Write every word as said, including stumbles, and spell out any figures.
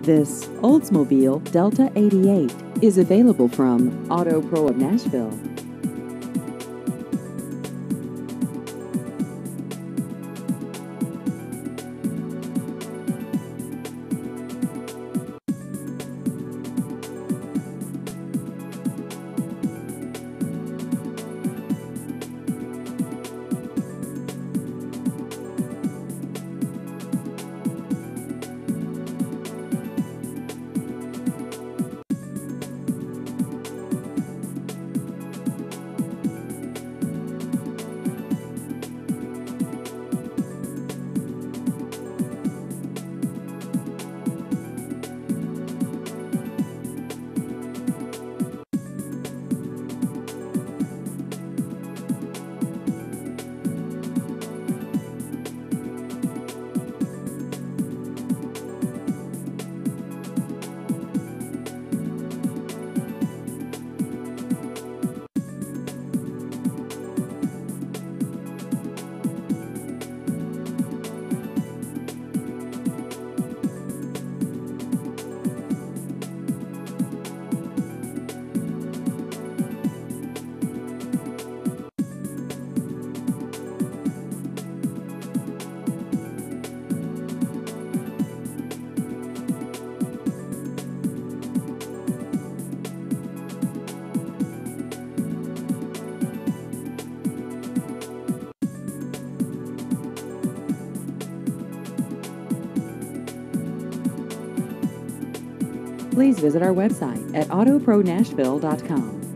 This Oldsmobile Delta eighty-eight is available from Autopro of Nashville. Please visit our website at autopro nashville dot com.